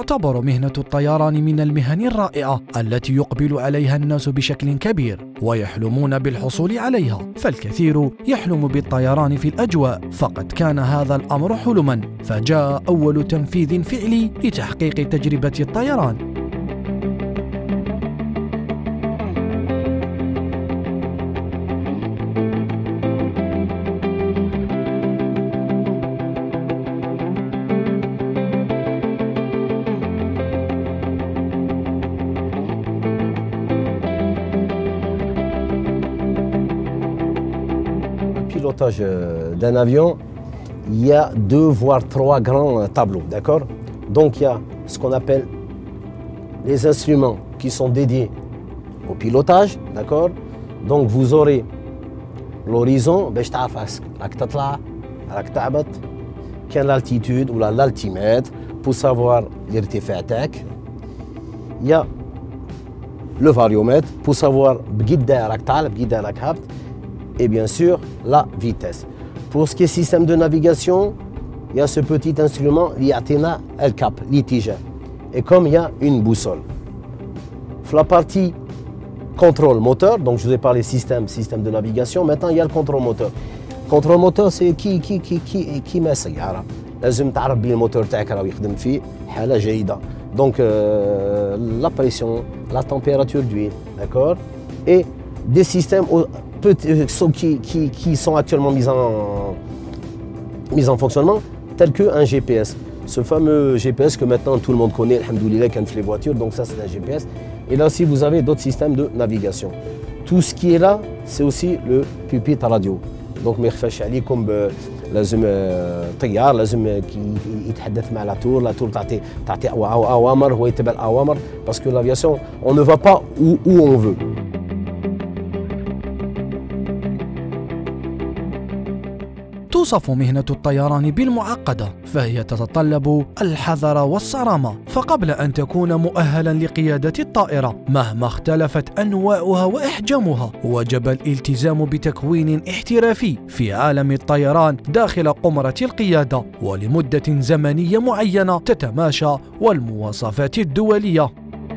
تعتبر مهنة الطيران من المهن الرائعة التي يقبل عليها الناس بشكل كبير ويحلمون بالحصول عليها، فالكثير يحلم بالطيران في الأجواء، فقد كان هذا الأمر حلما فجاء أول تنفيذ فعلي لتحقيق تجربة الطيران. Pilotage d'un avion, il y a 2 voire 3 grands tableaux, d'accord? Donc il y a ce qu'on appelle les instruments qui sont dédiés au pilotage, d'accord? Donc vous aurez l'horizon, l'altitude ou l'altimètre pour savoir l'irtifaa تاعك. Il y a le variomètre pour savoir بقدا راك طالع بقدا راك هابط. Et bien sûr la vitesse. Pour ce qui est système de navigation, il y a ce petit instrument, l'IATENA El-Cap, l'ITIGER. Et comme il y a une boussole. Pour la partie contrôle moteur, donc je vous ai parlé système de navigation, maintenant il y a le contrôle moteur. Contrôle moteur c'est qui met سيارة. لازم تعرف بلي الموتور تاعك راه يخدم فيه حالة جيدة. Donc la pression, la température d'huile, d'accord? Et des systèmes qui sont actuellement mis en fonctionnement, tels qu'un GPS. Ce fameux GPS que maintenant tout le monde connaît, alhamdoulilah, quand les voitures, donc ça c'est un GPS. Et là aussi vous avez d'autres systèmes de navigation. Tout ce qui est là, c'est aussi le pupitre radio. Donc ما يخفاش عليكم لازم طيار لازم يتحدث مع لا تور تعطي أوامر هو يتبع الأوامر parce que l'aviation on ne va pas où on veut. توصف مهنة الطيران بالمعقدة، فهي تتطلب الحذر والصرامة، فقبل أن تكون مؤهلا لقيادة الطائرة مهما اختلفت أنواعها وأحجامها، وجب الالتزام بتكوين احترافي في عالم الطيران داخل قمرة القيادة ولمدة زمنية معينة تتماشى والمواصفات الدولية.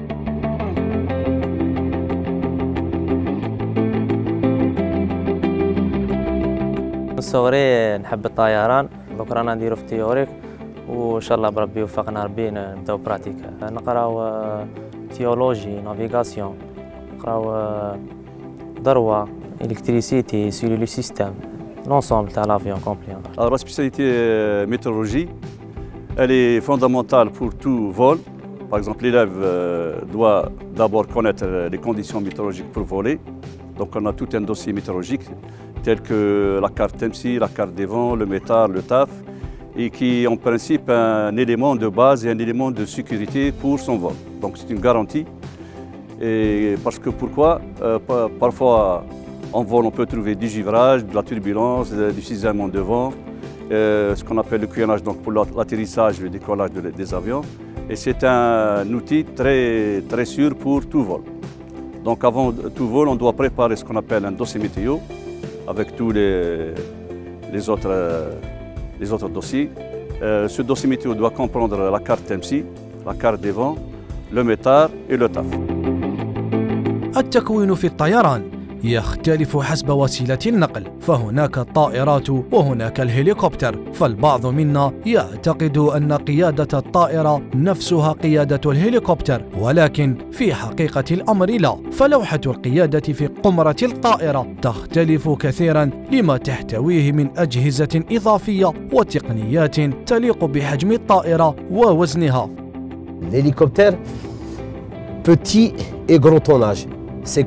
من صغري نحب الطيران، دوك رانا نديرو في تيوريك وان شاء الله بربي يوفقنا ربي نبداو براتيك. نقراو تيولوجي، نافيغاسيون، نقراو ضروة، الكتريسيتي، سيلولو سيستيم، l'ensemble تاع l'avyon complet. Alors la spécialité météorologie, elle est fondamentale pour tout vol. Par exemple, l'élève doit d'abord connaître les conditions météorologiques pour voler. Donc on a tout un dossier météorologique tel que la carte TEMSI, la carte des vents, le METAR, le TAF, et qui est en principe un élément de base et un élément de sécurité pour son vol. Donc c'est une garantie. Et parce que pourquoi parfois en vol on peut trouver du givrage, de la turbulence, du cisaillement de vent, ce qu'on appelle le couillonnage donc pour l'atterrissage et le décollage des avions. Et c'est un outil très sûr pour tout vol. Donc avant tout vol, on doit préparer ce qu'on appelle un dossier météo avec tous les autres dossiers. Ce dossier météo doit comprendre la carte TEMSI, la carte des vents, le METAR et le TAF. التكوين في الطيران يختلف حسب وسيلة النقل، فهناك الطائرات وهناك الهليكوبتر، فالبعض منا يعتقد أن قيادة الطائرة نفسها قيادة الهليكوبتر، ولكن في حقيقة الأمر لا، فلوحة القيادة في قمرة الطائرة تختلف كثيرا لما تحتويه من أجهزة إضافية وتقنيات تليق بحجم الطائرة ووزنها. L'hélicoptère, petit et gros tonnage. C'est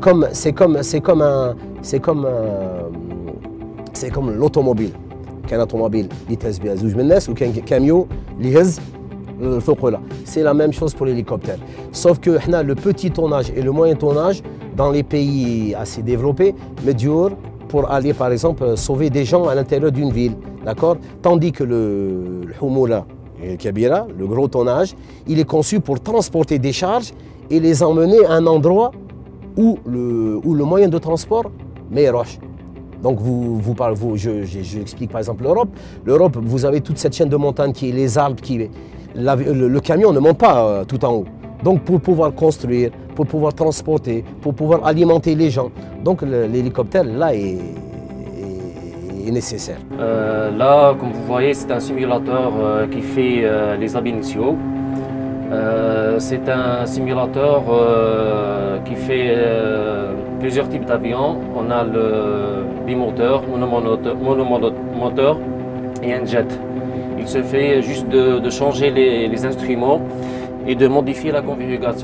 comme l'automobile. كان automobile اللي تهز بها زوج من الناس وكان كاميو اللي يهز الفوق ولا. C'est la même chose pour l'hélicoptère. Sauf que احنا le petit tonnage et le moyen tonnage dans les pays assez développés, médiocres, pour aller par exemple sauver des gens à l'intérieur d'une ville, d'accord? Tandis que le Humula Kabira, le gros tonnage, il est conçu pour transporter des charges et les emmener à un endroit où le moyen de transport mais roche. Donc j'explique par exemple l'Europe. L'Europe, vous avez toute cette chaîne de montagnes qui est les Alpes, le camion ne monte pas tout en haut. Donc pour pouvoir construire, pour pouvoir transporter, pour pouvoir alimenter les gens, donc l'hélicoptère là est nécessaire. Là, comme vous voyez, c'est un simulateur qui fait les habits initiaux. C'est un simulateur qui fait plusieurs types d'avions. On a le bimoteur, monomoteur et un jet. Il se fait juste de changer les instruments et de modifier la configuration.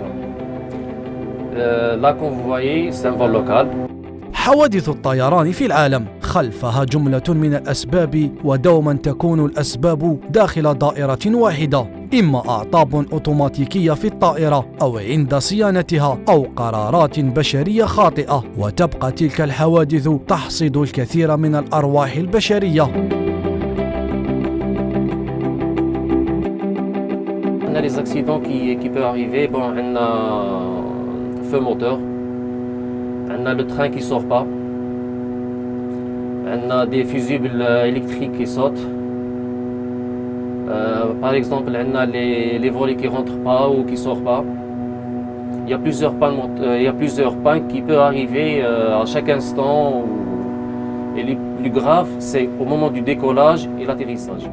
Là, comme vous voyez, c'est un vol local. حوادث الطيران في العالم خلفها جملة من الأسباب، ودوما تكون الأسباب داخل دائرة واحدة، إما أعطاب أوتوماتيكية في الطائرة أو عند صيانتها أو قرارات بشرية خاطئة، وتبقى تلك الحوادث تحصد الكثير من الأرواح البشرية. On a les accidents qui peuvent arriver. Bon, on a feu moteur. On a le train qui ne sort pas, on a des fusibles électriques qui sautent. Par exemple, on a les volets qui ne rentrent pas ou qui ne sortent pas. Il y a plusieurs pannes qui peuvent arriver à chaque instant. Et le plus grave, c'est au moment du décollage et l'atterrissage.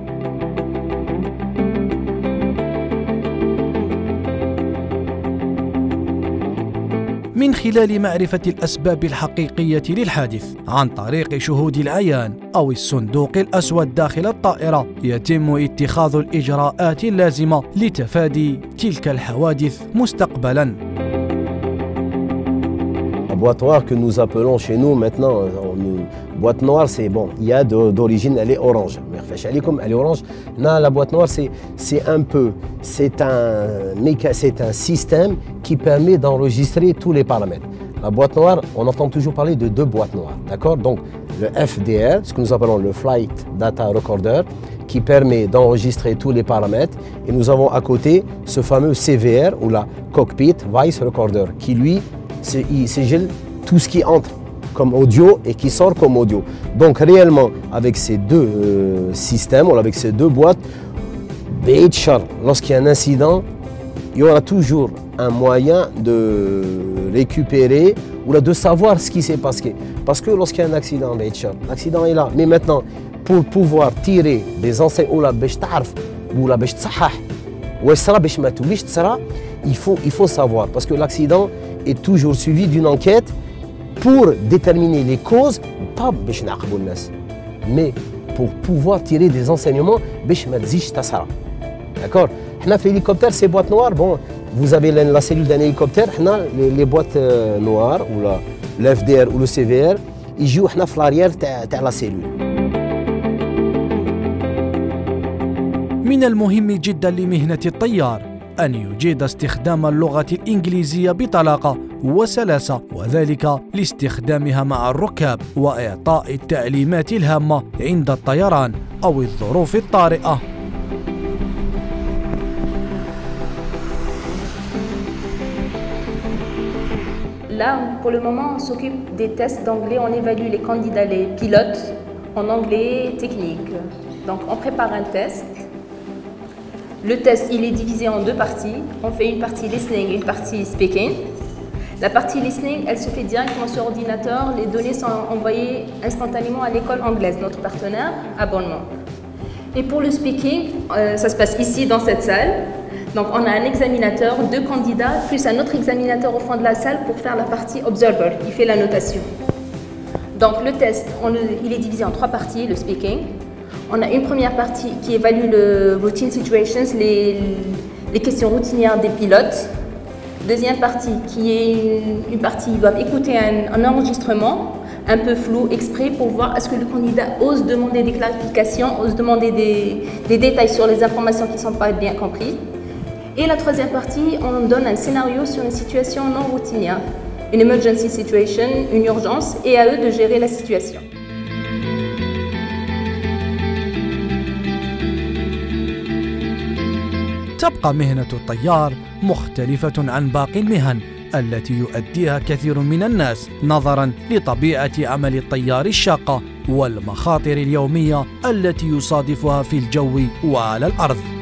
من خلال معرفة الأسباب الحقيقية للحادث عن طريق شهود العيان أو الصندوق الأسود داخل الطائرة، يتم اتخاذ الإجراءات اللازمة لتفادي تلك الحوادث مستقبلاً. La boîte noire que nous appelons chez nous maintenant, boîte noire c'est bon, il y a d'origine, elle est orange. Elle est orange. Non, la boîte noire c'est un système qui permet d'enregistrer tous les paramètres. La boîte noire, on entend toujours parler de deux boîtes noires, d'accord? Donc le FDR, ce que nous appelons le Flight Data Recorder, qui permet d'enregistrer tous les paramètres, et nous avons à côté ce fameux CVR ou la Cockpit Voice Recorder, qui lui il sigile tout ce qui entre comme audio et qui sort comme audio. Donc réellement, avec ces deux systèmes, ou avec ces deux boîtes, lorsqu'il y a un incident, il y aura toujours un moyen de récupérer ou de savoir ce qui s'est passé. Parce que lorsqu'il y a un accident, l'accident est là. Mais maintenant, pour pouvoir tirer des enseignements, il faut savoir. Parce que l'accident est toujours suivi d'une enquête pour déterminer les causes, pas mais pour pouvoir tirer des enseignements. D'accord? L'hélicoptère, c'est boîte noire. Bon, vous avez la cellule d'un hélicoptère, les boîtes noires, ou le FDR ou le CVR, ils jouent à l'arrière de la cellule. من المهم جدا لمهنة الطيار أن يجيد استخدام اللغة الإنجليزية بطلاقة وسلاسة، وذلك لاستخدامها مع الركاب وإعطاء التعليمات الهامة عند الطيران أو الظروف الطارئة. Là, pour le moment, on s'occupe des tests d'anglais. On évalue les candidats, les pilotes, en anglais technique. Donc, on prépare un test. Le test, il est divisé en deux parties. On fait une partie listening et une partie speaking. La partie listening, elle se fait directement sur ordinateur. Les données sont envoyées instantanément à l'école anglaise, notre partenaire, abonnement. Et pour le speaking, ça se passe ici, dans cette salle. Donc, on a un examinateur, deux candidats, plus un autre examinateur au fond de la salle pour faire la partie observer, qui fait la notation. Donc, le test, il est divisé en trois parties, le speaking. On a une première partie qui évalue le routine situations, les questions routinières des pilotes. Deuxième partie qui est une partie, ils doivent écouter un enregistrement un peu flou exprès pour voir est-ce que le candidat ose demander des clarifications, ose demander des détails sur les informations qui ne sont pas bien comprises. Et la troisième partie, on donne un scénario sur une situation non routinière, une emergency situation, une urgence, et à eux de gérer la situation. تبقى مهنة الطيار مختلفة عن باقي المهن التي يؤديها كثير من الناس نظراً لطبيعة عمل الطيار الشاقة والمخاطر اليومية التي يصادفها في الجو وعلى الأرض.